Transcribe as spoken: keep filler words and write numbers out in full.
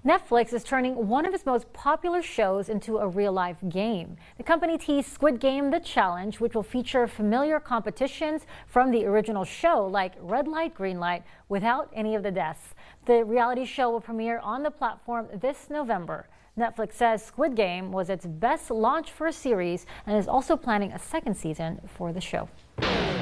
Netflix is turning one of its most popular shows into a real-life game. The company teased Squid Game: The Challenge, which will feature familiar competitions from the original show, like red light, green light, without any of the deaths. The reality show will premiere on the platform this November. Netflix says Squid Game was its best launch for a series and is also planning a second season for the show.